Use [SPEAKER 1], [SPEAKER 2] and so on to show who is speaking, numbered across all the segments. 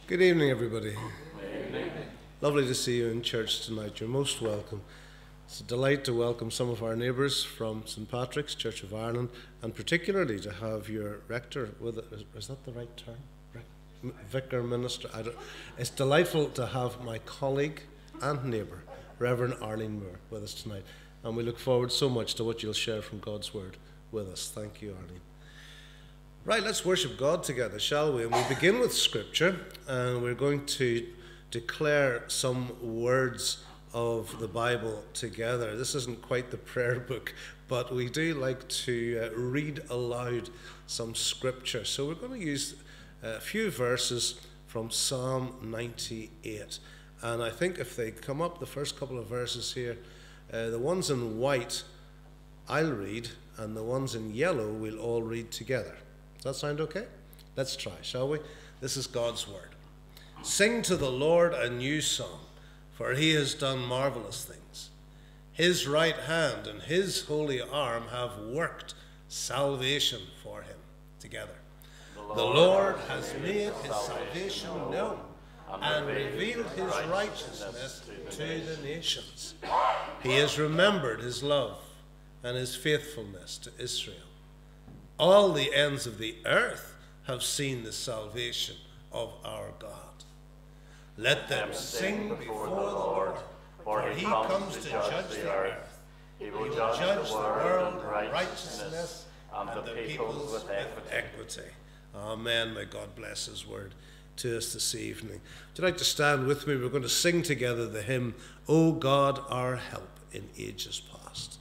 [SPEAKER 1] Good evening, everybody. Lovely to see you in church tonight. You're most welcome. It's a delight to welcome some of our neighbours from St Patrick's, Church of Ireland, and particularly to have your rector with us. Is that the right term? Vicar, minister? It's delightful to have my colleague and neighbour, Reverend Arlene Moore, with us tonight. And we look forward so much to what you'll share from God's Word with us. Thank you, Arlene. Right, let's worship God together, shall we? And we begin with Scripture, and we're going to declare some words of the Bible together. This isn't quite the prayer book, but we do like to read aloud some Scripture. So we're going to use a few verses from Psalm 98. And I think if they come up, the first couple of verses here, the ones in white I'll read, and the ones in yellow we'll all read together. Does that sound okay? Let's try, shall we? This is God's Word. Sing to the Lord a new song, for he has done marvelous things. His right hand and his holy arm have worked salvation for him. Together. The Lord has made his salvation known and revealed his righteousness to the nations. He has remembered his love and his faithfulness to Israel. All the ends of the earth have seen the salvation of our God. Let them sing before the Lord, for he comes to judge the earth. He will judge the world in righteousness and the peoples with equity. Amen. May God bless his word to us this evening. Would you like to stand with me? We're going to sing together the hymn, O God, our help in ages past.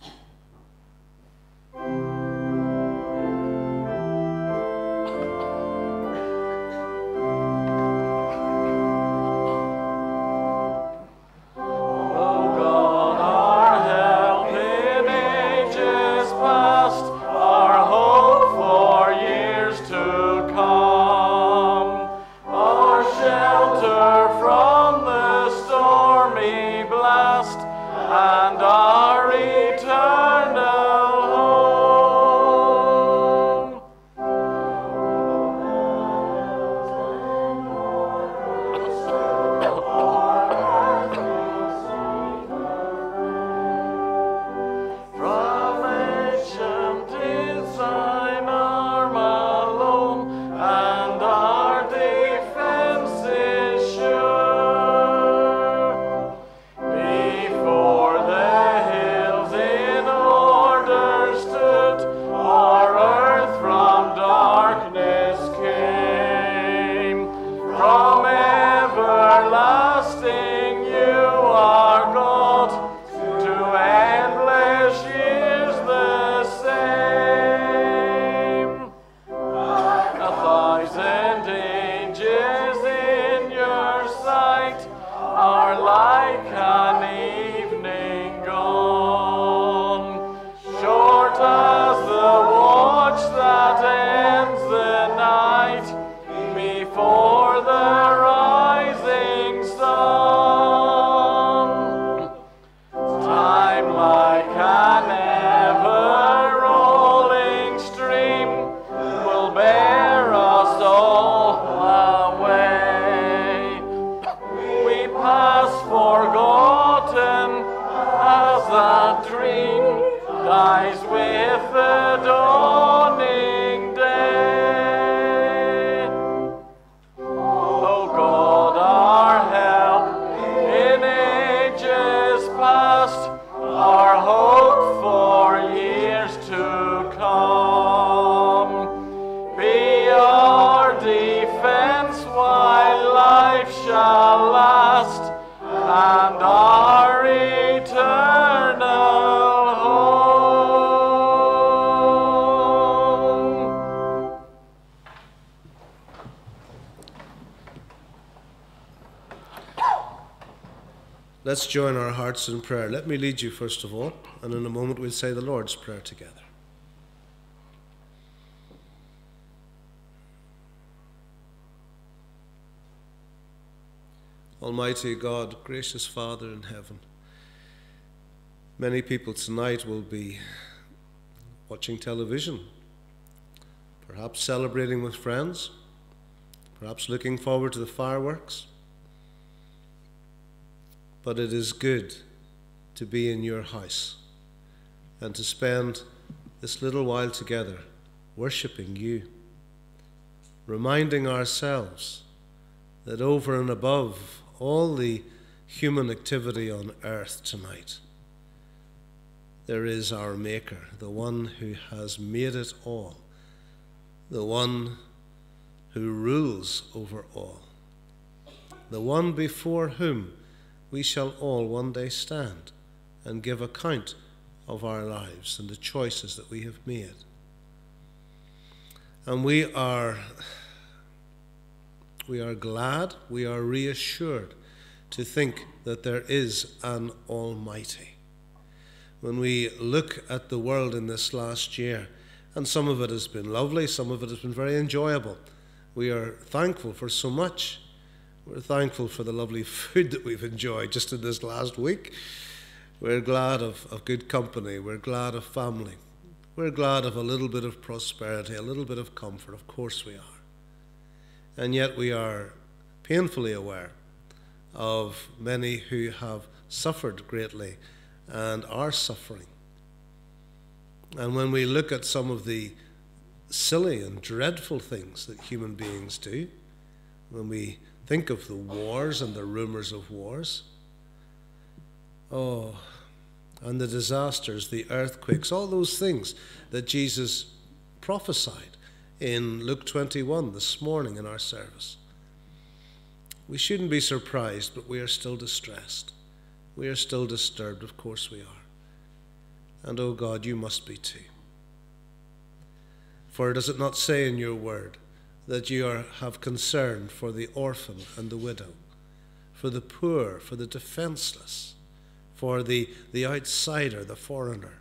[SPEAKER 1] Let's join our hearts in prayer. Let me lead you first of all, and in a moment we'll say the Lord's Prayer together. Almighty God, gracious Father in heaven, many people tonight will be watching television, perhaps celebrating with friends, perhaps looking forward to the fireworks. But it is good to be in your house and to spend this little while together worshipping you, reminding ourselves that over and above all the human activity on earth tonight, there is our Maker, the one who has made it all, the one who rules over all, the one before whom we shall all one day stand and give account of our lives and the choices that we have made. And we are glad, we are reassured to think that there is an Almighty. When we look at the world in this last year, and some of it has been lovely, some of it has been very enjoyable, we are thankful for so much. We're thankful for the lovely food that we've enjoyed just in this last week. We're glad of good company. We're glad of family. We're glad of a little bit of prosperity, a little bit of comfort. Of course we are. And yet we are painfully aware of many who have suffered greatly and are suffering. And when we look at some of the silly and dreadful things that human beings do, when we think of the wars and the rumors of wars, and the disasters, the earthquakes, all those things that Jesus prophesied in Luke 21 this morning in our service, we shouldn't be surprised, but we are still distressed. We are still disturbed, of course we are. And oh God, you must be too. For does it not say in your word that you have concern for the orphan and the widow, for the poor, for the defenseless, for the outsider, the foreigner?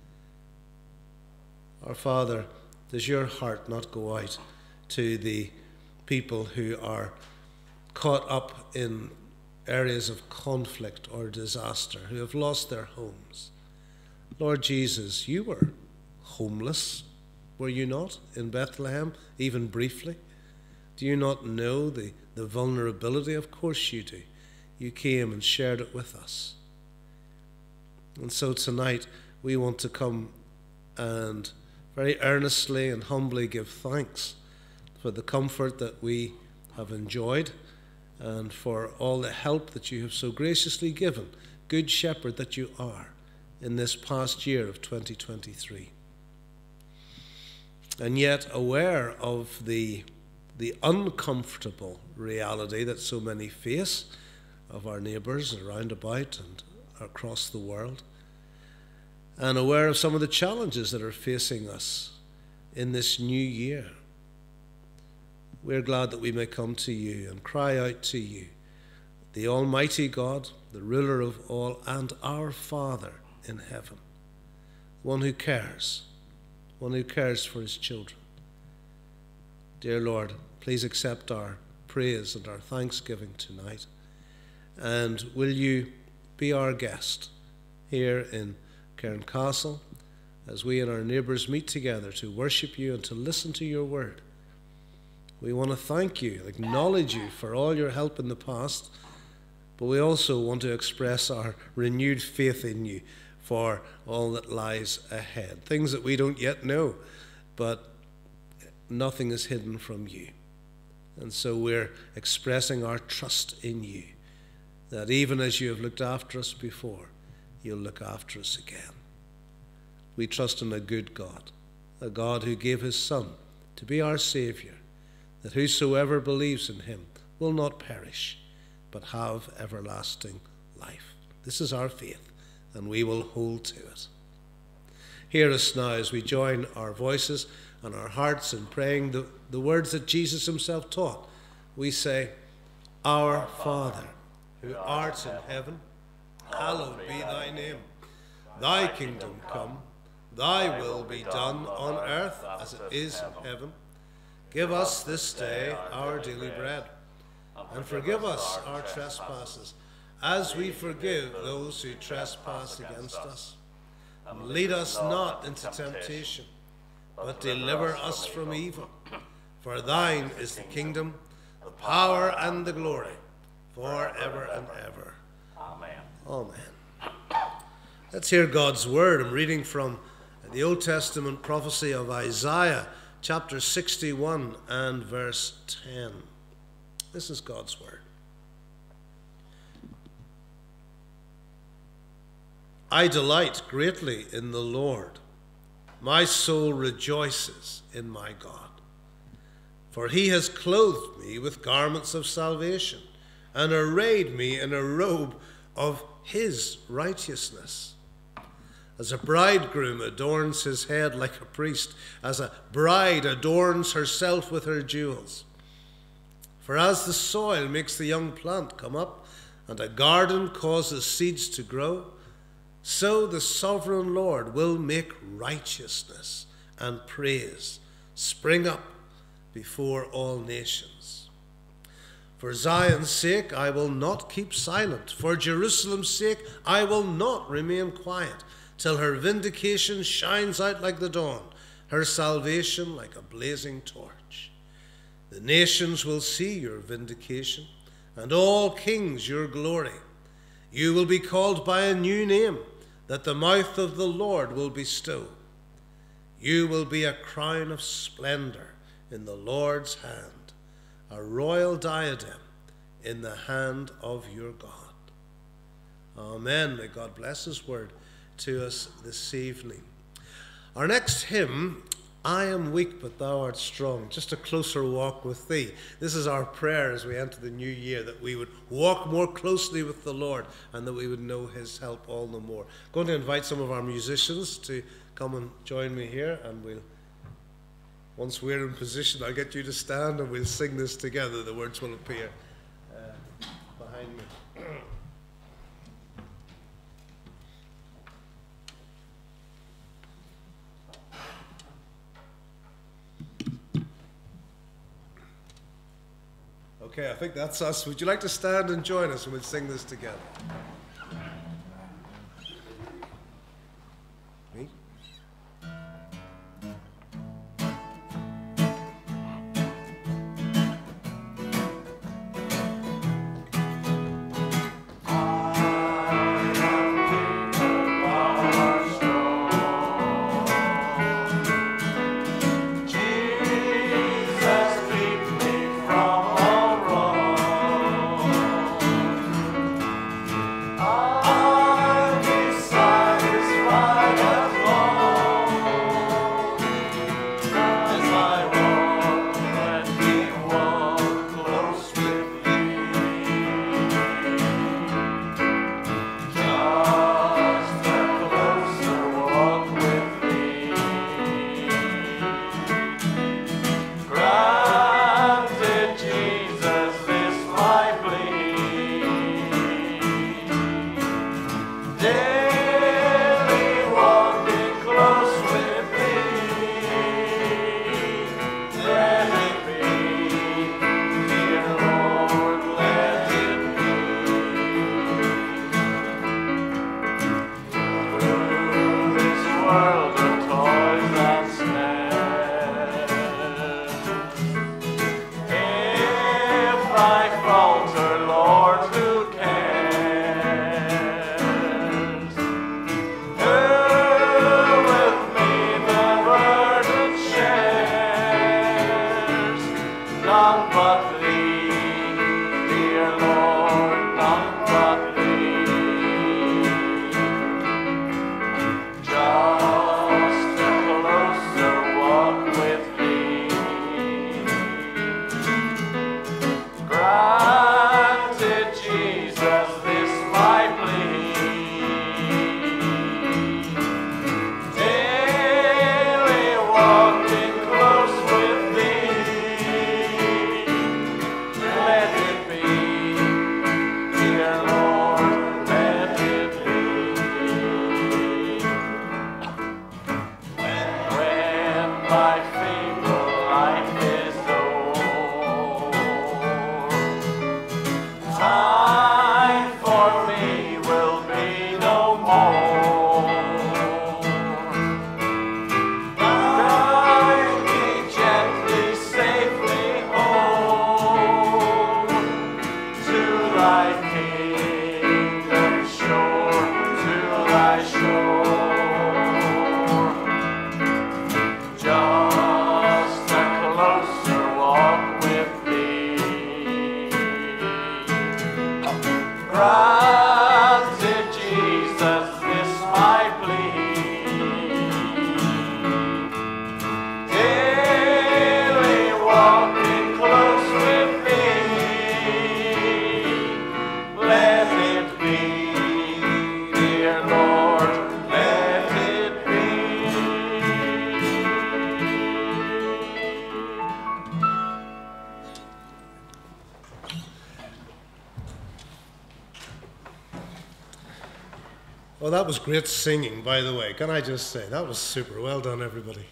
[SPEAKER 1] Our Father, does your heart not go out to the people who are caught up in areas of conflict or disaster, who have lost their homes? Lord Jesus, you were homeless, were you not, in Bethlehem, even briefly? Do you not know the vulnerability? Of course you do. You came and shared it with us. And so tonight we want to come and very earnestly and humbly give thanks for the comfort that we have enjoyed and for all the help that you have so graciously given, Good Shepherd that you are, in this past year of 2023. And yet aware of the uncomfortable reality that so many face of our neighbours around about and across the world, and aware of some of the challenges that are facing us in this new year, we're glad that we may come to you and cry out to you, the Almighty God, the ruler of all, and our Father in heaven, one who cares for his children. Dear Lord, please accept our praise and our thanksgiving tonight, and will you be our guest here in Cairncastle as we and our neighbours meet together to worship you and to listen to your word. We want to thank you, acknowledge you for all your help in the past, but we also want to express our renewed faith in you for all that lies ahead. Things that we don't yet know, but nothing is hidden from you. And so we're expressing our trust in you, that even as you have looked after us before, you'll look after us again. We trust in a good God, a God who gave his Son to be our Saviour, that whosoever believes in him will not perish, but have everlasting life. This is our faith, and we will hold to it. Hear us now as we join our voices and our hearts in praying the words that Jesus himself taught. We say, Our Father, who art in heaven, hallowed be thy name. Thy kingdom come, thy will be done on earth as it is in heaven. Give us this day our daily bread, and forgive us our trespasses, as we forgive those who trespass against us. And lead us not into temptation, but deliver us from evil. For thine is the kingdom, the power and the glory, forever and ever.
[SPEAKER 2] Amen.
[SPEAKER 1] Amen. Let's hear God's word. I'm reading from the Old Testament prophecy of Isaiah, chapter 61 and verse 10. This is God's word. I delight greatly in the Lord. My soul rejoices in my God. For he has clothed me with garments of salvation and arrayed me in a robe of his righteousness. As a bridegroom adorns his head like a priest, as a bride adorns herself with her jewels. For as the soil makes the young plant come up, and a garden causes seeds to grow, so the sovereign Lord will make righteousness and praise spring up before all nations. For Zion's sake I will not keep silent. For Jerusalem's sake I will not remain quiet, till her vindication shines out like the dawn, her salvation like a blazing torch. The nations will see your vindication, and all kings your glory. You will be called by a new name that the mouth of the Lord will bestow. You will be a crown of splendor in the Lord's hand, a royal diadem in the hand of your God. Amen. May God bless his word to us this evening. Our next hymn, I am weak, but thou art strong. Just a closer walk with thee. This is our prayer as we enter the new year, that we would walk more closely with the Lord and that we would know his help all the more. I'm going to invite some of our musicians to come and join me here, and once we're in position, I'll get you to stand and we'll sing this together. The words will appear behind me. Okay, I think that's us. Would you like to stand and join us and we'll sing this together? Me? Oh, that was great singing, by the way. Can I just say, that was super. Well done, everybody.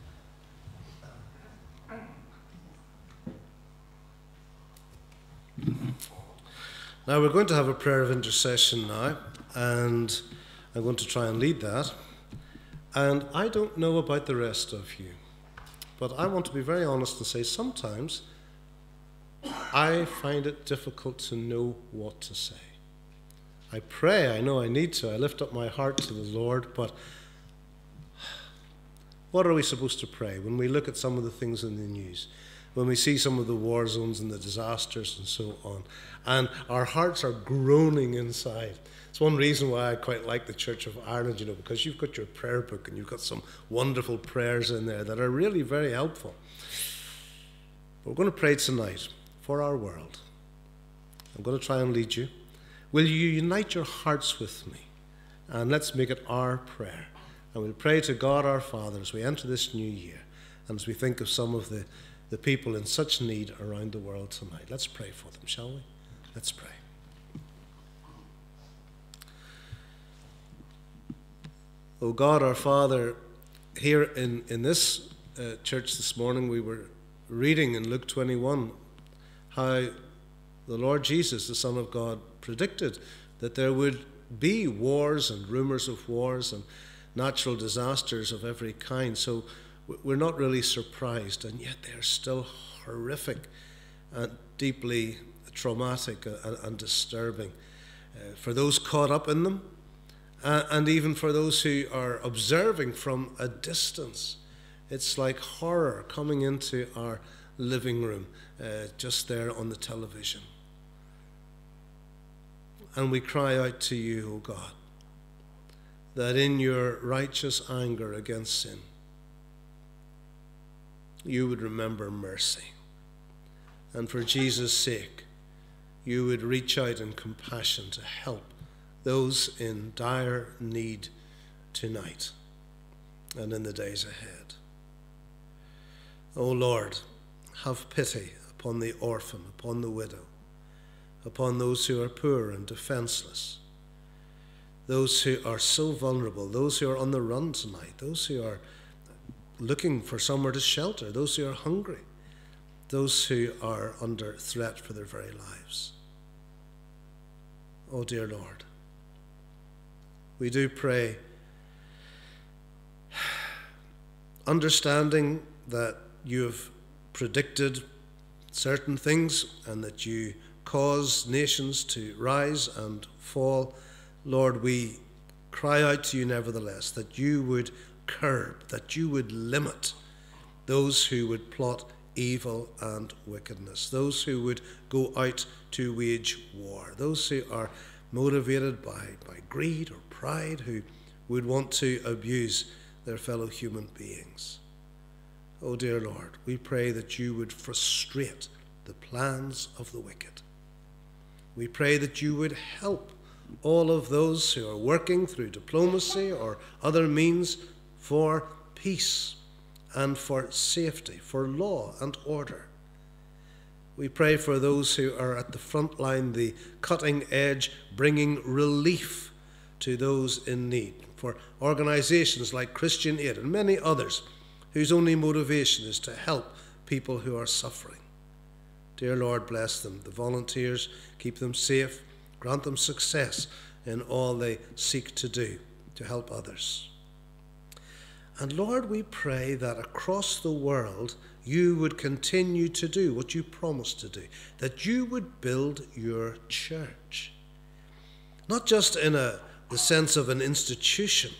[SPEAKER 1] Now, we're going to have a prayer of intercession now, and I'm going to try and lead that. And I don't know about the rest of you, but I want to be very honest and say sometimes I find it difficult to know what to say. I pray, I know I need to, I lift up my heart to the Lord, but what are we supposed to pray when we look at some of the things in the news, when we see some of the war zones and the disasters and so on, and our hearts are groaning inside? It's one reason why I quite like the Church of Ireland, because you've got your prayer book and you've got some wonderful prayers in there that are really very helpful. But we're going to pray tonight for our world. I'm going to try and lead you. Will you unite your hearts with me? And let's make it our prayer. And we'll pray to God our Father as we enter this new year and as we think of some of the people in such need around the world tonight. Let's pray for them, shall we? Let's pray. Oh God, our Father, here in this church this morning, we were reading in Luke 21 how the Lord Jesus, the Son of God, predicted that there would be wars and rumors of wars and natural disasters of every kind. So we're not really surprised, and yet they're still horrific and deeply traumatic and disturbing for those caught up in them, and even for those who are observing from a distance. It's like horror coming into our living room just there on the television. And we cry out to you, O God, that in your righteous anger against sin, you would remember mercy. And for Jesus' sake, you would reach out in compassion to help those in dire need tonight and in the days ahead. O Lord, have pity upon the orphan, upon the widow, upon those who are poor and defenseless, those who are so vulnerable, those who are on the run tonight, those who are looking for somewhere to shelter, those who are hungry, those who are under threat for their very lives. Oh, dear Lord, we do pray, understanding that you have predicted certain things and that you cause nations to rise and fall. Lord, we cry out to you nevertheless that you would curb, that you would limit those who would plot evil and wickedness, those who would go out to wage war, those who are motivated by greed or pride, who would want to abuse their fellow human beings. Oh, dear Lord, we pray that you would frustrate the plans of the wicked. We pray that you would help all of those who are working through diplomacy or other means for peace and for safety, for law and order. We pray for those who are at the front line, the cutting edge, bringing relief to those in need, for organizations like Christian Aid and many others whose only motivation is to help people who are suffering. Dear Lord, bless them. The volunteers, keep them safe, grant them success in all they seek to do to help others. And Lord, we pray that across the world you would continue to do what you promised to do, that you would build your church, not just in the sense of an institution,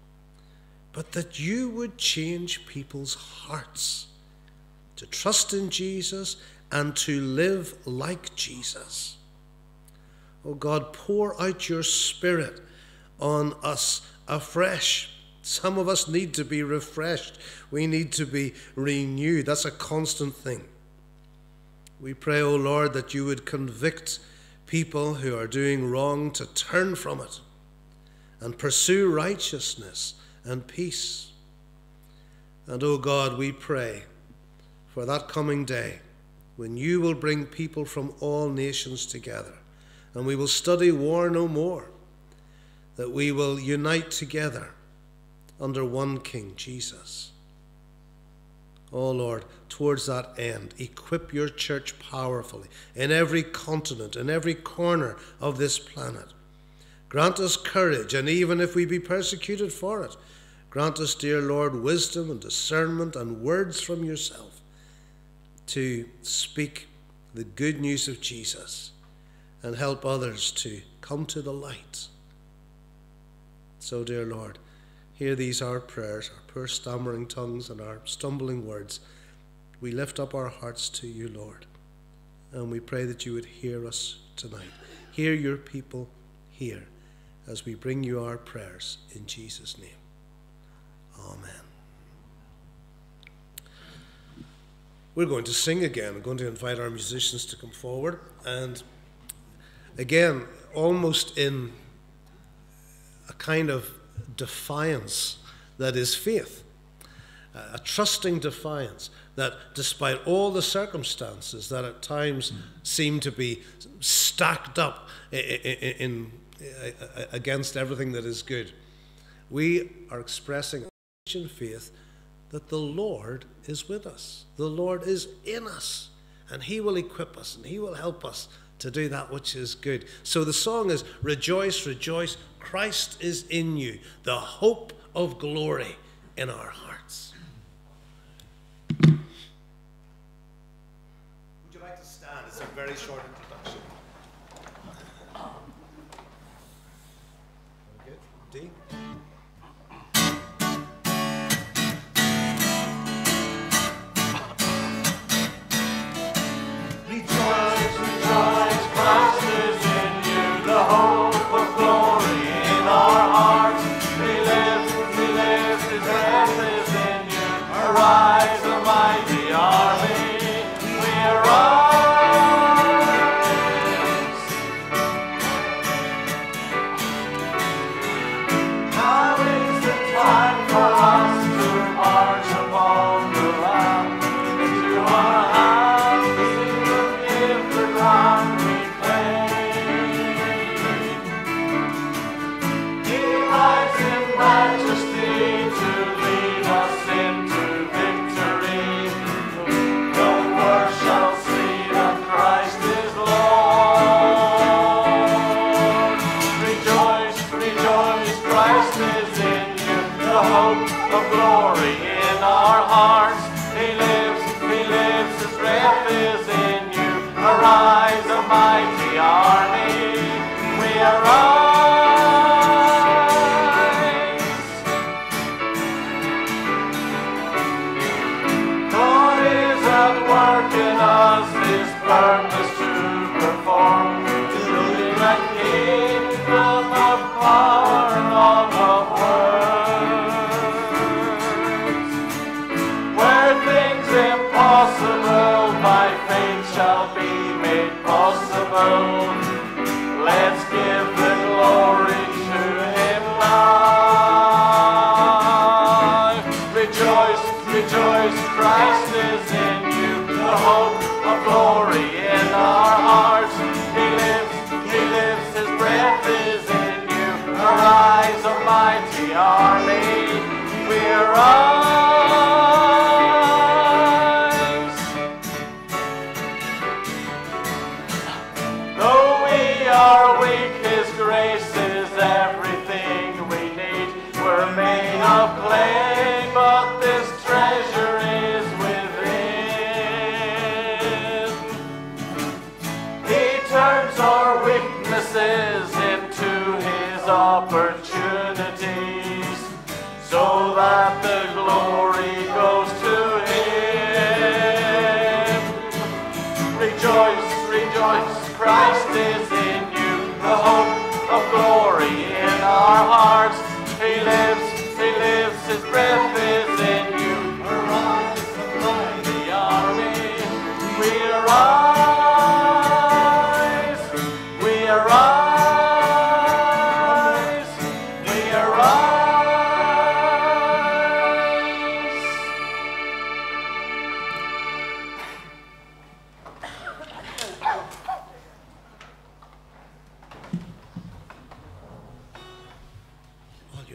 [SPEAKER 1] but that you would change people's hearts to trust in Jesus and to live like Jesus. Oh God, pour out your Spirit on us afresh. Some of us need to be refreshed. We need to be renewed. That's a constant thing. We pray, O Lord, that you would convict people who are doing wrong to turn from it and pursue righteousness and peace. And, O God, we pray for that coming day when you will bring people from all nations together and we will study war no more, that we will unite together under one King, Jesus. Oh Lord, towards that end, equip your church powerfully in every continent, in every corner of this planet. Grant us courage, and even if we be persecuted for it, grant us, dear Lord, wisdom and discernment and words from yourself to speak the good news of Jesus and help others to come to the light. So, dear Lord, hear these our prayers, our poor stammering tongues and our stumbling words. We lift up our hearts to you, Lord, and we pray that you would hear us tonight. Hear your people here as we bring you our prayers in Jesus' name. Amen. We're going to sing again. I'm going to invite our musicians to come forward. And again, almost in a kind of defiance that is faith, a trusting defiance that despite all the circumstances that at times seem to be stacked up against everything that is good, we are expressing Christian faith that the Lord is with us. The Lord is in us, and he will equip us, and he will help us to do that which is good. So the song is, rejoice, rejoice, Christ is in you, the hope of glory in our hearts. Would you like to stand? It's a very short introduction. Okay, D.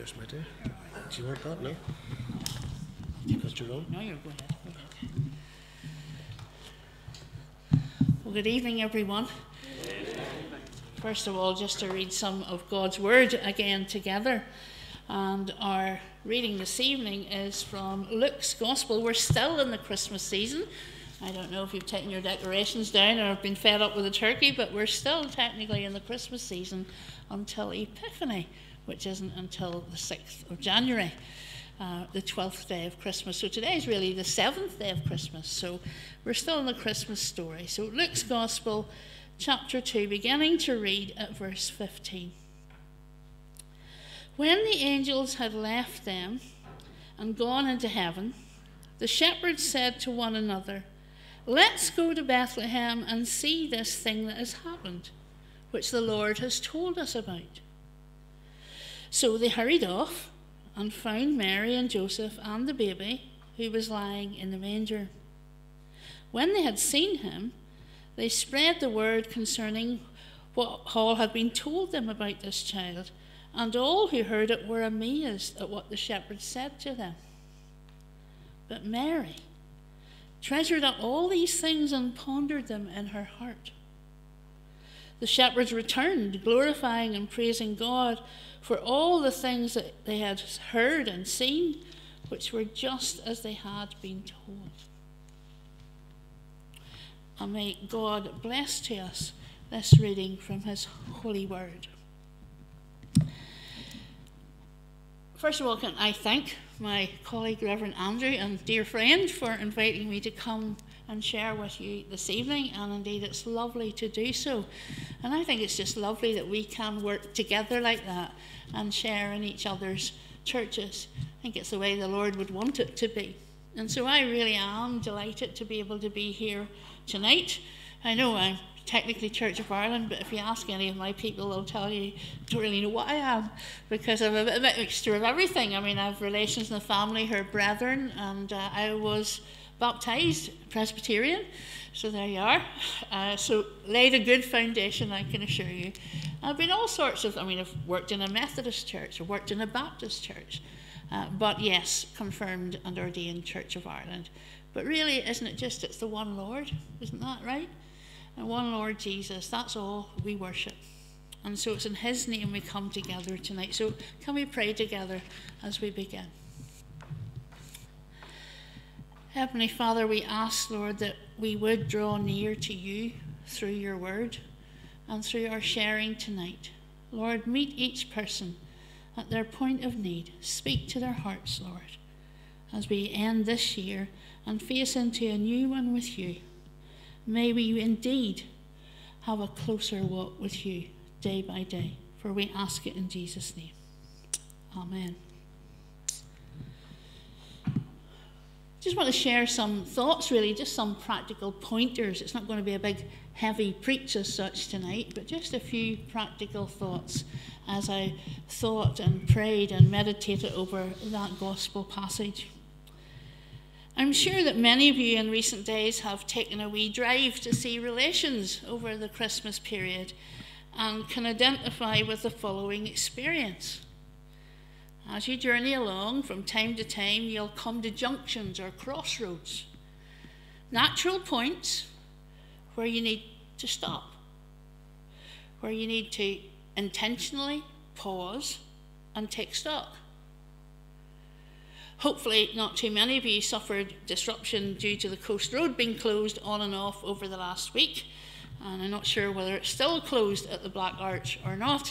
[SPEAKER 1] yours, my dear. Do you want that? No? You got your own?
[SPEAKER 2] No, you're go ahead. Go ahead. Well, good evening, everyone. First of all, just to read some of God's Word again together. And our reading this evening is from Luke's Gospel. We're still in the Christmas season. I don't know if you've taken your decorations down or have been fed up with a turkey, but we're still technically in the Christmas season until Epiphany, which isn't until the 6th of January, the 12th day of Christmas. So today is really the 7th day of Christmas. So we're still in the Christmas story. So Luke's Gospel, chapter 2, beginning to read at verse 15. When the angels had left them and gone into heaven, the shepherds said to one another, "Let's go to Bethlehem and see this thing that has happened, which the Lord has told us about." So they hurried off and found Mary and Joseph and the baby, who was lying in the manger. When they had seen him, they spread the word concerning what all had been told them about this child, and all who heard it were amazed at what the shepherds said to them. But Mary treasured up all these things and pondered them in her heart. The shepherds returned, glorifying and praising God for all the things that they had heard and seen, which were just as they had been told. And may God bless to us this reading from his holy word. First of all, can I thank my colleague, Reverend Andrew, and dear friend, for inviting me to come and share with you this evening, and indeed it's lovely to do so. And I think it's just lovely that we can work together like that and share in each other's churches. I think it's the way the Lord would want it to be. And so I really am delighted to be able to be here tonight. I know I'm technically Church of Ireland, but if you ask any of my people, they'll tell you, don't really know what I am, because I'm a bit mixture of everything. I mean, I have relations in the family who are brethren, and I was baptised Presbyterian, so there you are. So laid a good foundation, I can assure you. I've been all sorts of, I've worked in a Methodist church, I've worked in a Baptist church, but yes, confirmed and ordained Church of Ireland. But really, isn't it just, it's the one Lord, isn't that right? And one Lord Jesus, that's all we worship. And so it's in his name we come together tonight. So can we pray together as we begin? Heavenly Father, we ask, Lord, that we would draw near to you through your word and through our sharing tonight. Lord, meet each person at their point of need. Speak to their hearts, Lord, as we end this year and face into a new one with you. May we indeed have a closer walk with you day by day, for we ask it in Jesus' name. Amen. Just want to share some thoughts, really, just some practical pointers. It's not going to be a big, heavy preach as such tonight, but just a few practical thoughts as I thought and prayed and meditated over that gospel passage. I'm sure that many of you in recent days have taken a wee drive to see relations over the Christmas period and can identify with the following experience. As you journey along, from time to time, you'll come to junctions or crossroads, natural points where you need to stop, where you need to intentionally pause and take stock. Hopefully not too many of you suffered disruption due to the coast road being closed on and off over the last week, and I'm not sure whether it's still closed at the Black Arch or not.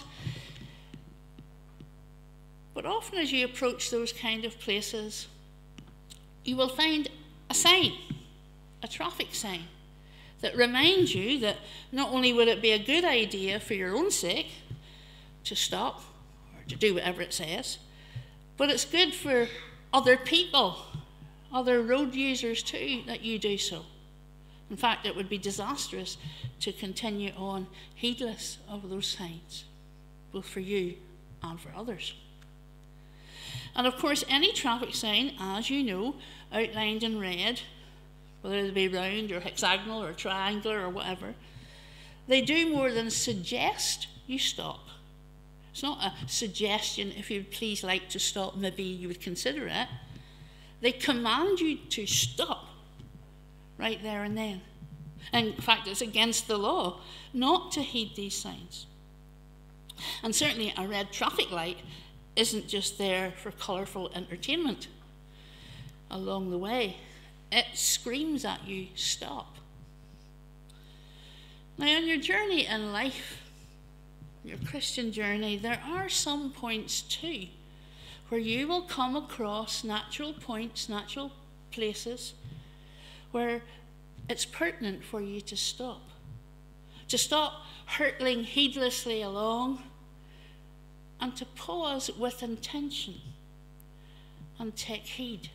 [SPEAKER 2] But often as you approach those kind of places, you will find a sign, a traffic sign, that reminds you that not only would it be a good idea for your own sake to stop or to do whatever it says, but it's good for other people, other road users too, that you do so. In fact, it would be disastrous to continue on heedless of those signs, both for you and for others. And of course, any traffic sign, as you know, outlined in red, whether they be round or hexagonal or triangular or whatever, they do more than suggest you stop. It's not a suggestion, if you'd please like to stop, maybe you would consider it. They command you to stop right there and then. And in fact, it's against the law not to heed these signs. And certainly a red traffic light isn't just there for colourful entertainment along the way. It screams at you, stop. Now, on your journey in life, your Christian journey, there are some points too where you will come across natural points, natural places where it's pertinent for you to stop hurtling heedlessly along, and to pause with intention and take heed.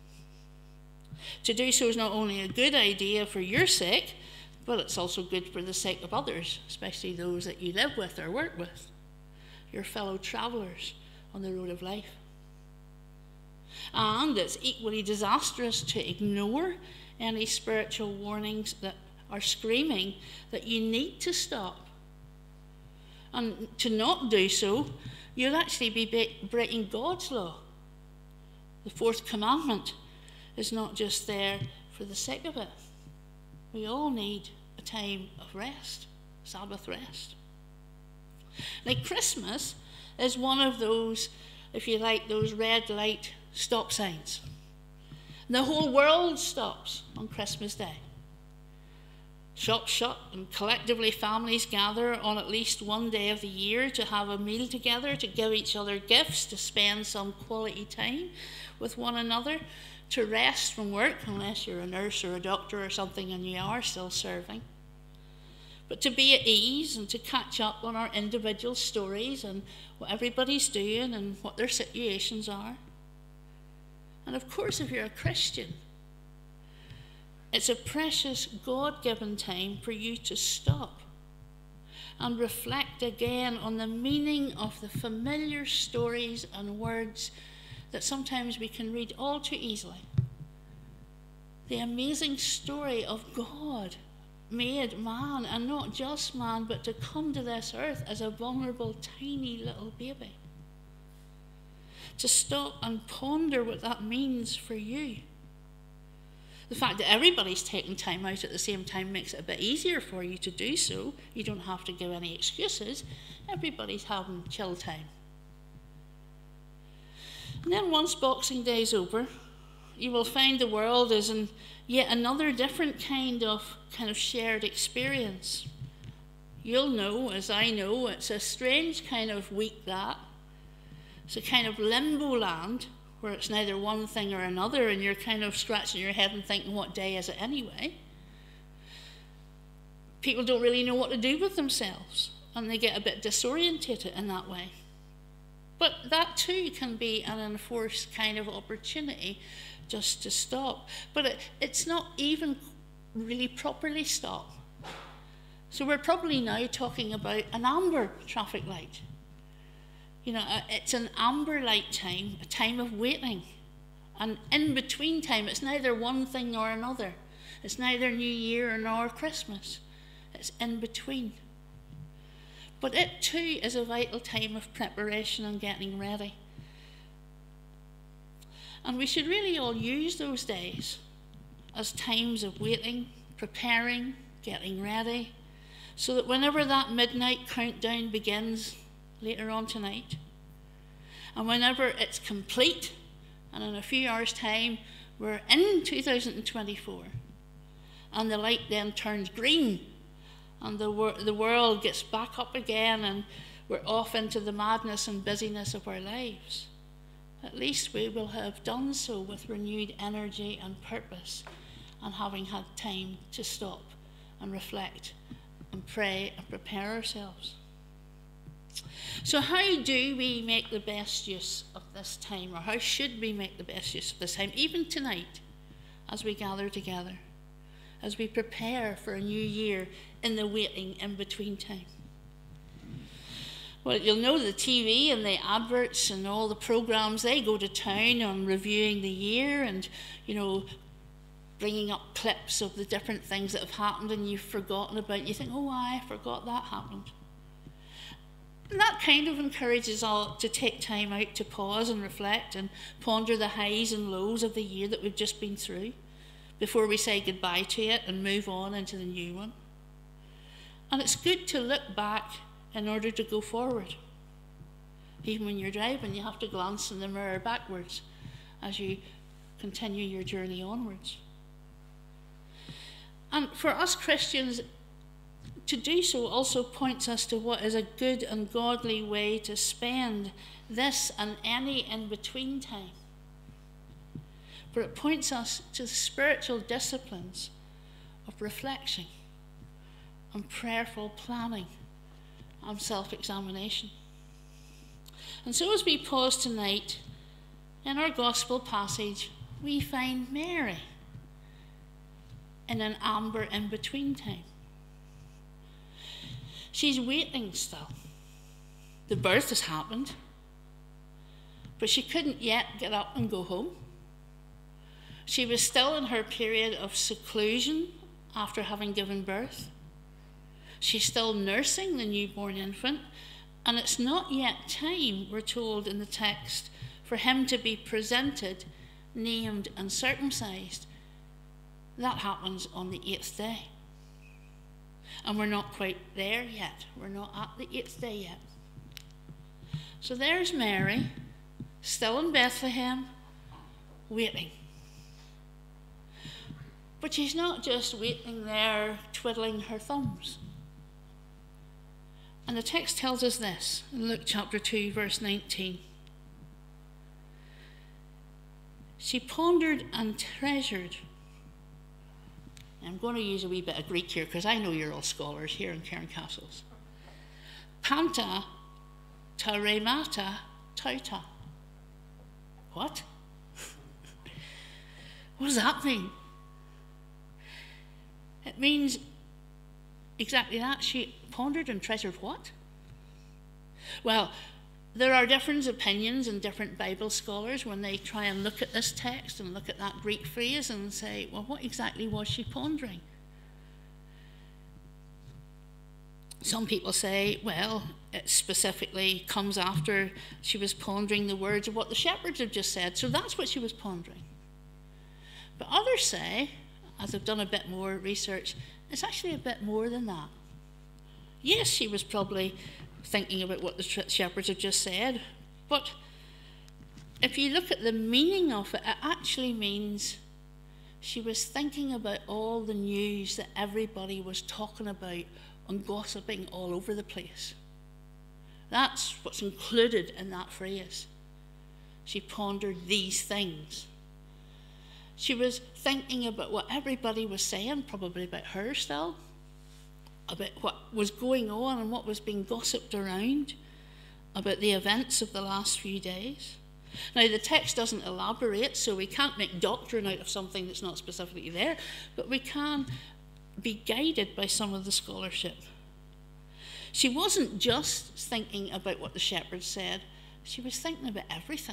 [SPEAKER 2] To do so is not only a good idea for your sake, but it's also good for the sake of others, especially those that you live with or work with, your fellow travellers on the road of life. And it's equally disastrous to ignore any spiritual warnings that are screaming that you need to stop. And to not do so, you'll actually be breaking God's law. The fourth commandment is not just there for the sake of it. We all need a time of rest, Sabbath rest. Like Christmas is one of those, if you like, those red light stop signs. The whole world stops on Christmas Day. Shops shut and collectively families gather on at least one day of the year to have a meal together, to give each other gifts, to spend some quality time with one another, to rest from work, unless you're a nurse or a doctor or something and you are still serving. But to be at ease and to catch up on our individual stories and what everybody's doing and what their situations are. And of course, if you're a Christian, it's a precious God-given time for you to stop and reflect again on the meaning of the familiar stories and words that sometimes we can read all too easily. The amazing story of God made man, and not just man, but to come to this earth as a vulnerable, tiny little baby. To stop and ponder what that means for you. The fact that everybody's taking time out at the same time makes it a bit easier for you to do so. You don't have to give any excuses. Everybody's having chill time. And then once Boxing Day's over, you will find the world is in yet another different kind of shared experience. You'll know, as I know, it's a strange kind of week that. It's a kind of limbo land where it's neither one thing or another, and you're kind of scratching your head and thinking, what day is it anyway? People don't really know what to do with themselves, and they get a bit disorientated in that way. But that too can be an enforced kind of opportunity just to stop. But it's not even really properly stop. So we're probably now talking about an amber traffic light. You know, it's an amber light time, a time of waiting. And in between time, it's neither one thing nor another. It's neither New Year nor Christmas. It's in between. But it too is a vital time of preparation and getting ready. And we should really all use those days as times of waiting, preparing, getting ready, so that whenever that midnight countdown begins later on tonight, and whenever it's complete, and in a few hours' time, we're in 2024, and the light then turns green, and the world gets back up again, and we're off into the madness and busyness of our lives. At least we will have done so with renewed energy and purpose, and having had time to stop and reflect and pray and prepare ourselves. So how do we make the best use of this time, or how should we make the best use of this time, even tonight, as we gather together, as we prepare for a new year in the waiting in-between time? Well, you'll know the TV and the adverts and all the programs, they go to town on reviewing the year and, you know, bringing up clips of the different things that have happened and you've forgotten about. You think, oh, I forgot that happened. And that kind of encourages us to take time out to pause and reflect and ponder the highs and lows of the year that we've just been through before we say goodbye to it and move on into the new one. And it's good to look back in order to go forward. Even when you're driving, you have to glance in the mirror backwards as you continue your journey onwards. And for us Christians, to do so also points us to what is a good and godly way to spend this and any in-between time. For it points us to the spiritual disciplines of reflection and prayerful planning and self-examination. And so as we pause tonight, in our gospel passage, we find Mary in an amber in-between time. She's waiting still. The birth has happened, but she couldn't yet get up and go home. She was still in her period of seclusion after having given birth. She's still nursing the newborn infant, and it's not yet time, we're told in the text, for him to be presented, named and circumcised. That happens on the 8th day. And we're not quite there yet. We're not at the 8th day yet. So there's Mary, still in Bethlehem, waiting. But she's not just waiting there, twiddling her thumbs. And the text tells us this in Luke chapter 2, verse 19. She pondered and treasured. I'm going to use a wee bit of Greek here because I know you're all scholars here in Cairncastles. Panta taremata tauta. What? What does that mean? It means exactly that. She pondered and treasured what? Well, there are different opinions and different Bible scholars when they try and look at this text and look at that Greek phrase and say, well, what exactly was she pondering? Some people say, well, it specifically comes after she was pondering the words of what the shepherds have just said, so that's what she was pondering. But others say, as I've done a bit more research, it's actually a bit more than that. Yes, she was probably thinking about what the shepherds have just said, but if you look at the meaning of it, it actually means she was thinking about all the news that everybody was talking about and gossiping all over the place. That's what's included in that phrase. She pondered these things. She was thinking about what everybody was saying, probably about her still, about what was going on and what was being gossiped around, about the events of the last few days. Now, the text doesn't elaborate, so we can't make doctrine out of something that's not specifically there, but we can be guided by some of the scholarship. She wasn't just thinking about what the shepherds said, she was thinking about everything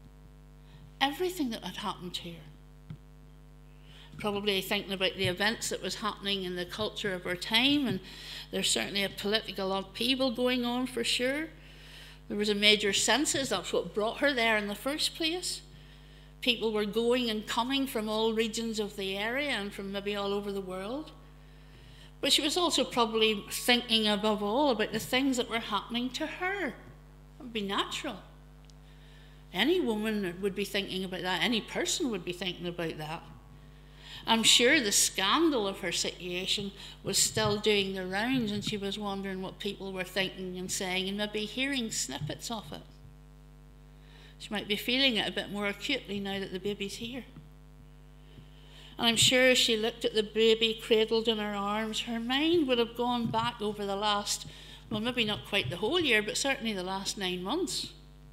[SPEAKER 2] that had happened to her. Probably thinking about the events that was happening in the culture of her time, and there's certainly a political upheaval going on for sure. There was a major census, that's what brought her there in the first place. People were going and coming from all regions of the area and from maybe all over the world. But she was also probably thinking above all about the things that were happening to her. It would be natural. Any woman would be thinking about that, any person would be thinking about that. I'm sure the scandal of her situation was still doing the rounds, and she was wondering what people were thinking and saying and maybe hearing snippets of it. She might be feeling it a bit more acutely now that the baby's here. And I'm sure as she looked at the baby cradled in her arms, her mind would have gone back over the last, well, maybe not quite the whole year, but certainly the last 9 months.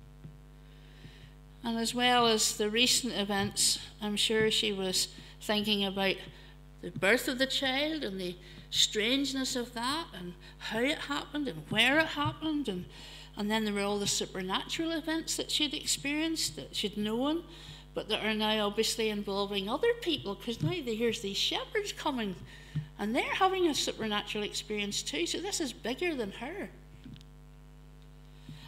[SPEAKER 2] And as well as the recent events, I'm sure she was thinking about the birth of the child and the strangeness of that and how it happened and where it happened, and then there were all the supernatural events that she'd experienced, that she'd known, but that are now obviously involving other people, because now here's these shepherds coming and they're having a supernatural experience too, so this is bigger than her.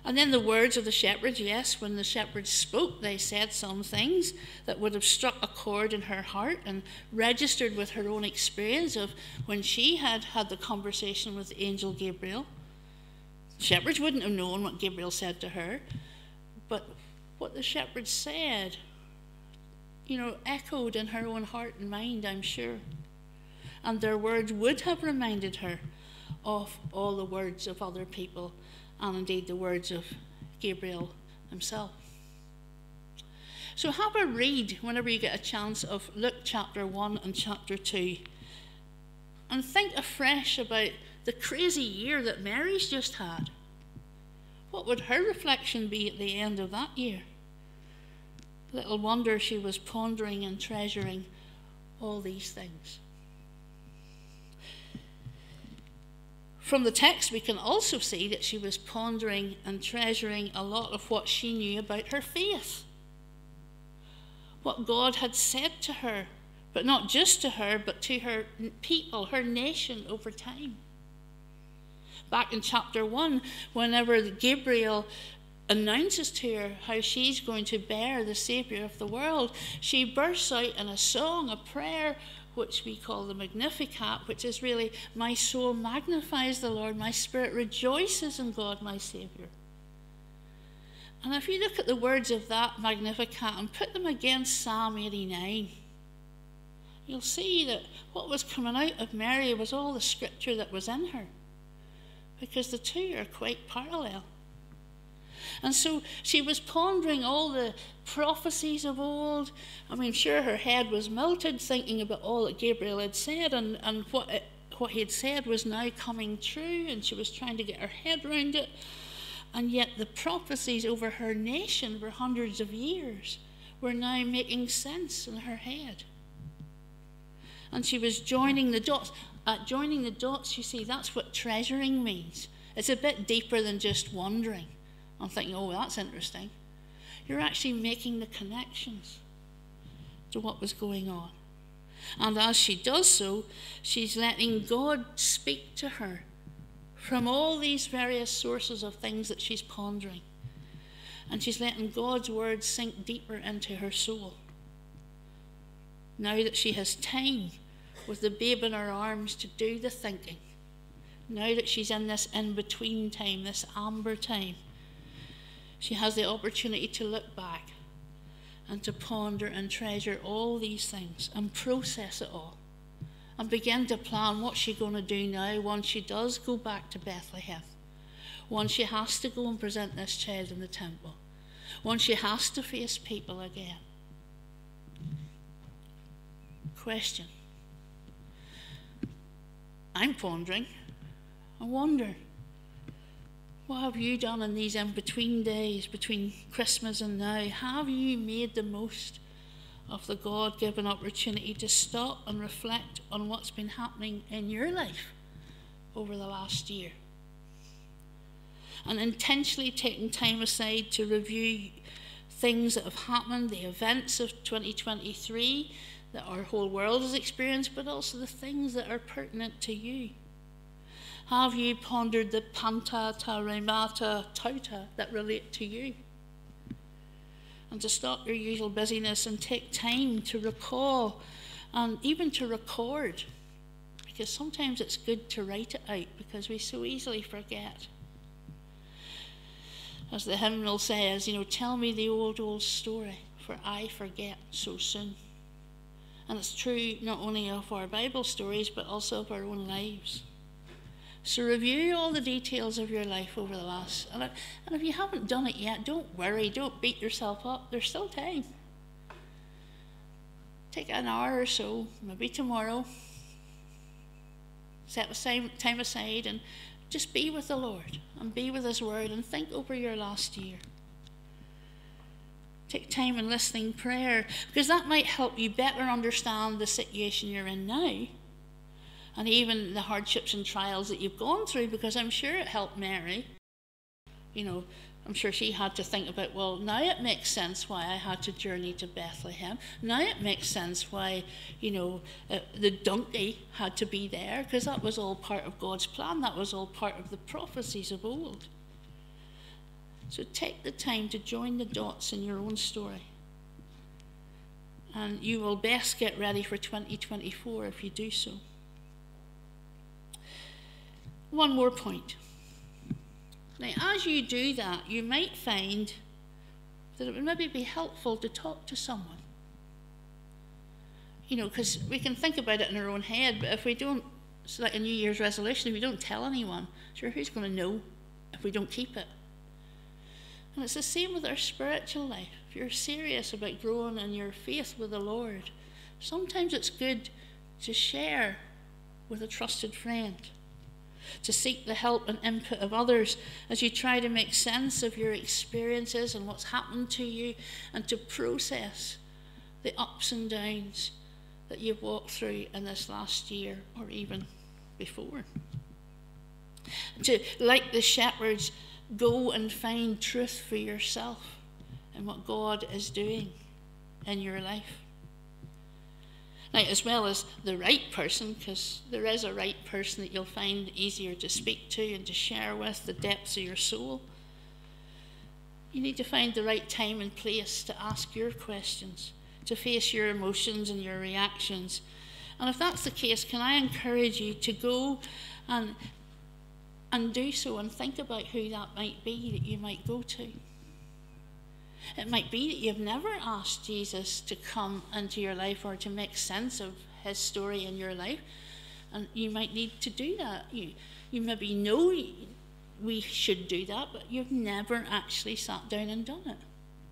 [SPEAKER 2] And then the words of the shepherds, yes, when the shepherds spoke, they said some things that would have struck a chord in her heart and registered with her own experience of when she had had the conversation with the angel Gabriel. Shepherds wouldn't have known what Gabriel said to her, but what the shepherds said, echoed in her own heart and mind, I'm sure. And their words would have reminded her of all the words of other people, and indeed the words of Gabriel himself. So have a read whenever you get a chance of Luke chapter 1 and chapter 2, and think afresh about the crazy year that Mary's just had. What would her reflection be at the end of that year? Little wonder she was pondering and treasuring all these things. From the text, we can also see that she was pondering and treasuring a lot of what she knew about her faith. What God had said to her, but not just to her, but to her people, her nation over time. Back in chapter 1, whenever Gabriel announces to her how she's going to bear the Saviour of the world, she bursts out in a song, a prayer, which we call the Magnificat, which is really, my soul magnifies the Lord, my spirit rejoices in God, my Saviour. And if you look at the words of that Magnificat and put them against Psalm 89, you'll see that what was coming out of Mary was all the scripture that was in her, because the two are quite parallel. And so she was pondering all the prophecies of old. Sure, her head was melted thinking about all that Gabriel had said, and what he had said was now coming true, and she was trying to get her head around it. And yet the prophecies over her nation for hundreds of years were now making sense in her head. And she was joining the dots. Joining the dots, you see, that's what treasuring means. It's a bit deeper than just wondering. I'm thinking, oh, that's interesting. You're actually making the connections to what was going on. And as she does so, she's letting God speak to her from all these various sources of things that she's pondering. And she's letting God's word sink deeper into her soul. Now that she has time with the babe in her arms to do the thinking, now that she's in this in-between time, this amber time, she has the opportunity to look back and to ponder and treasure all these things and process it all and begin to plan what she's going to do now once she does go back to Bethlehem, once she has to go and present this child in the temple, once she has to face people again. Question. I'm pondering. I wonder, what have you done in these in-between days, between Christmas and now? Have you made the most of the God-given opportunity to stop and reflect on what's been happening in your life over the last year? And intentionally taking time aside to review things that have happened, the events of 2023 that our whole world has experienced, but also the things that are pertinent to you. Have you pondered the panta, ta, remata, tauta that relate to you? And to stop your usual busyness and take time to recall and even to record, because sometimes it's good to write it out because we so easily forget. As the hymnal says, tell me the old story, for I forget so soon. And it's true not only of our Bible stories, but also of our own lives. So review all the details of your life over the last, and if you haven't done it yet, don't worry, don't beat yourself up. There's still time. Take an hour or so, maybe tomorrow. Set time aside and just be with the Lord and be with His Word and think over your last year. Take time in listening prayer, because that might help you better understand the situation you're in now, and even the hardships and trials that you've gone through, because I'm sure it helped Mary. I'm sure she had to think about, well, now it makes sense why I had to journey to Bethlehem. Now it makes sense why, the donkey had to be there, because that was all part of God's plan. That was all part of the prophecies of old. So take the time to join the dots in your own story. And you will best get ready for 2024 if you do so. One more point. Now, as you do that, you might find that it would maybe be helpful to talk to someone. You know, because we can think about it in our own head, but if we don't, it's like a New Year's resolution, if we don't tell anyone, sure, who's going to know if we don't keep it? And it's the same with our spiritual life. If you're serious about growing in your faith with the Lord, sometimes it's good to share with a trusted friend, to seek the help and input of others as you try to make sense of your experiences and what's happened to you, and to process the ups and downs that you've walked through in this last year or even before. To, like the shepherds, go and find truth for yourself and what God is doing in your life. Now, as well as the right person, because there is a right person that you'll find easier to speak to and to share with the depths of your soul, you need to find the right time and place to ask your questions, to face your emotions and your reactions. And if that's the case, can I encourage you to go and do so and think about who that might be that you might go to. It might be that you've never asked Jesus to come into your life or to make sense of his story in your life, and you might need to do that. You maybe know we should do that, but you've never actually sat down and done it.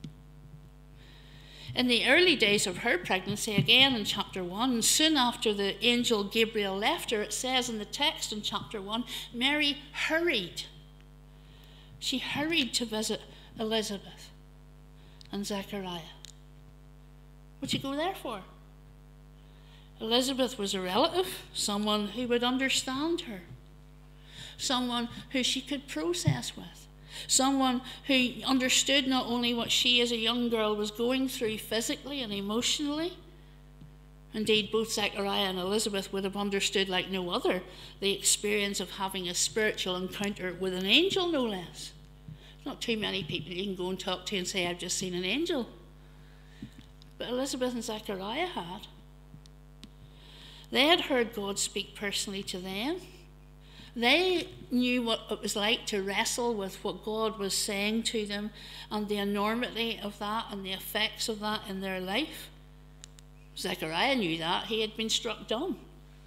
[SPEAKER 2] In the early days of her pregnancy, again in chapter 1, soon after the angel Gabriel left her, it says in the text in chapter 1, Mary hurried. She hurried to visit Elizabeth and Zechariah. What'd she go there for? Elizabeth was a relative, someone who would understand her, someone who she could process with. Someone who understood not only what she as a young girl was going through physically and emotionally. Indeed, both Zechariah and Elizabeth would have understood like no other the experience of having a spiritual encounter with an angel, no less. Not too many people you can go and talk to and say, I've just seen an angel. But Elizabeth and Zechariah had. They had heard God speak personally to them. They knew what it was like to wrestle with what God was saying to them and the enormity of that and the effects of that in their life. Zechariah knew that. He had been struck dumb.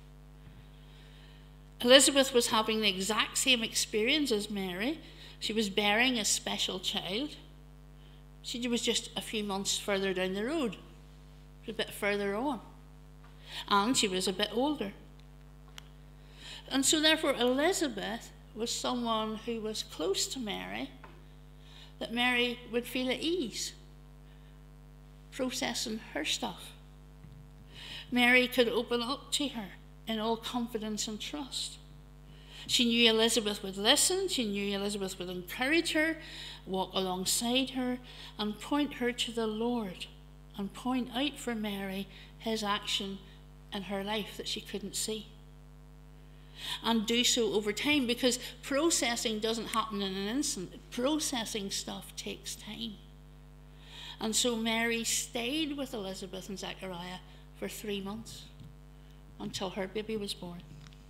[SPEAKER 2] Elizabeth was having the exact same experience as Mary. She was bearing a special child. She was just a few months further down the road, a bit further on. And she was a bit older. And so therefore Elizabeth was someone who was close to Mary, that Mary would feel at ease processing her stuff. Mary could open up to her in all confidence and trust. She knew Elizabeth would listen, she knew Elizabeth would encourage her, walk alongside her, and point her to the Lord, and point out for Mary his action in her life that she couldn't see. And do so over time, because processing doesn't happen in an instant. Processing stuff takes time. And so Mary stayed with Elizabeth and Zechariah for 3 months until her baby was born.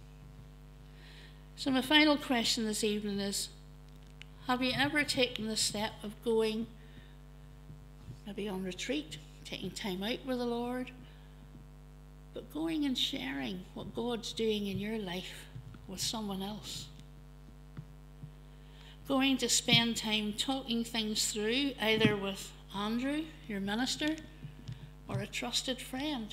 [SPEAKER 2] So my final question this evening is, have you ever taken the step of going maybe on retreat, taking time out with the Lord, but going and sharing what God's doing in your life with someone else? Going to spend time talking things through, either with Andrew, your minister, or a trusted friend,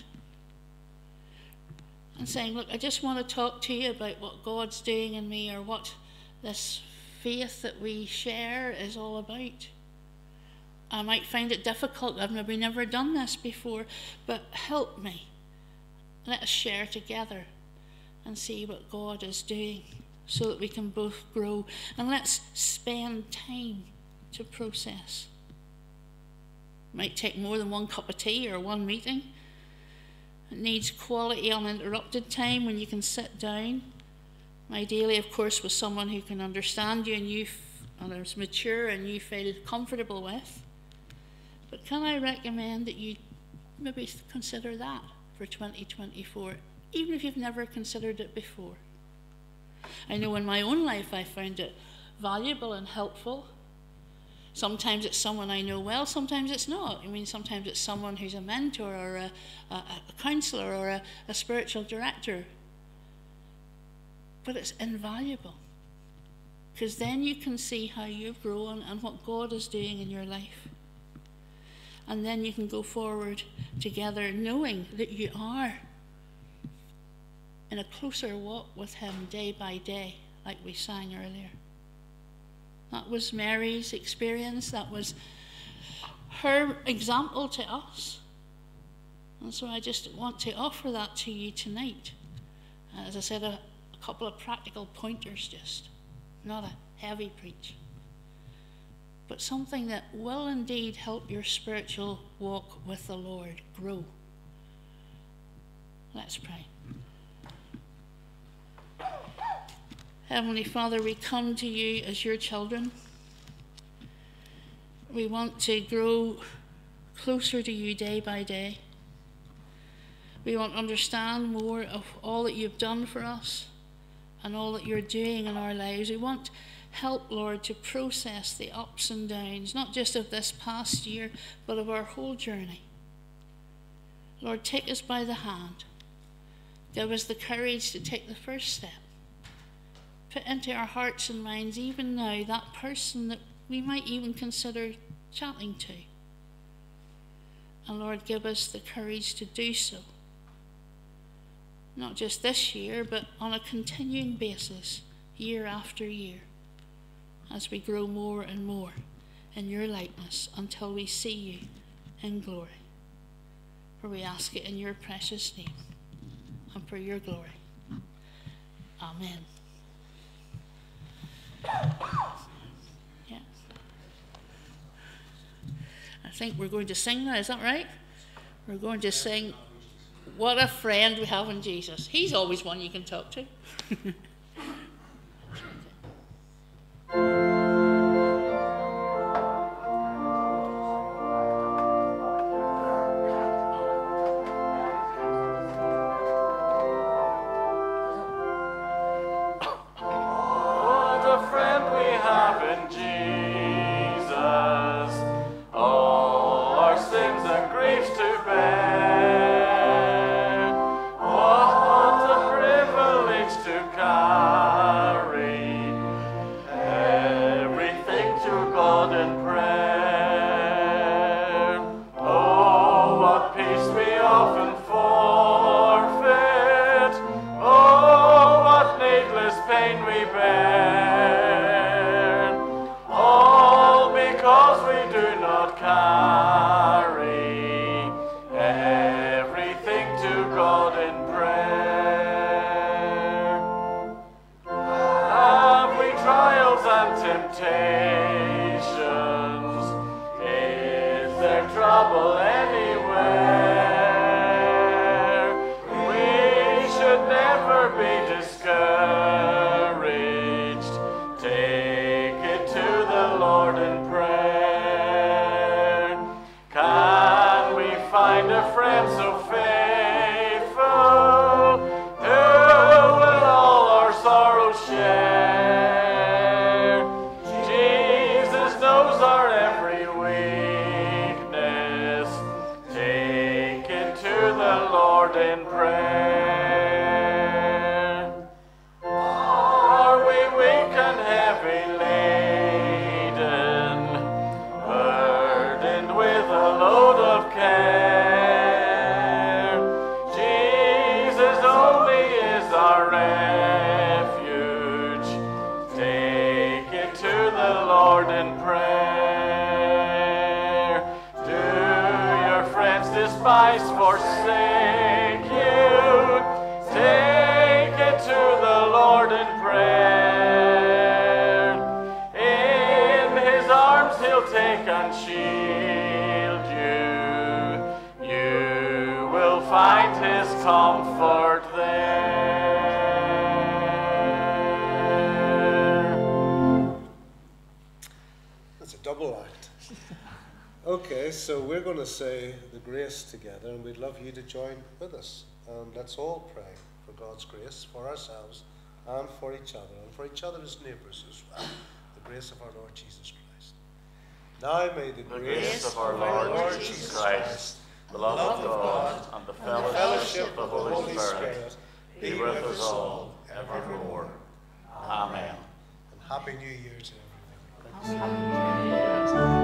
[SPEAKER 2] and saying, look, I just want to talk to you about what God's doing in me, or what this faith that we share is all about. I might find it difficult. I've maybe never done this before, but help me. Let us share together and see what God is doing so that we can both grow. And let's spend time to process. It might take more than one cup of tea or one meeting. It needs quality, uninterrupted time when you can sit down. Ideally, of course, with someone who can understand you and you and is mature and you feel comfortable with. But can I recommend that you maybe consider that for 2024, even if you've never considered it before? I know in my own life I found it valuable and helpful. Sometimes it's someone I know well, sometimes it's not. I mean, sometimes it's someone who's a mentor or a counselor or a spiritual director. But it's invaluable, because then you can see how you've grown and what God is doing in your life. And then you can go forward together knowing that you are in a closer walk with him day by day, like we sang earlier. That was Mary's experience. That was her example to us. And so I just want to offer that to you tonight. As I said, a couple of practical pointers, just not a heavy preach, but something that will indeed help your spiritual walk with the Lord grow. Let's pray. Heavenly Father, we come to you as your children. We want to grow closer to you day by day. We want to understand more of all that you've done for us and all that you're doing in our lives. We want help, Lord, to process the ups and downs, not just of this past year, but of our whole journey. Lord, take us by the hand. Give us the courage to take the first step. Put into our hearts and minds even now that person that we might even consider chatting to. And Lord, give us the courage to do so. Not just this year, but on a continuing basis, year after year, as we grow more and more in your likeness until we see you in glory. For we ask it in your precious name and for your glory. Amen. Yeah. I think we're going to sing now, is that right? We're going to sing What a Friend We Have in Jesus. He's always one you can talk to.
[SPEAKER 1] double act. Okay, so we're going to say the grace together, and we'd love you to join with us. And let's all pray for God's grace for ourselves and for each other, and for each other as neighbours as well. The grace of our Lord Jesus Christ. Now may the grace of our Lord Jesus Christ, the love of God, and the fellowship of the Holy Spirit be with us all evermore. Amen. And Happy New Year to everyone.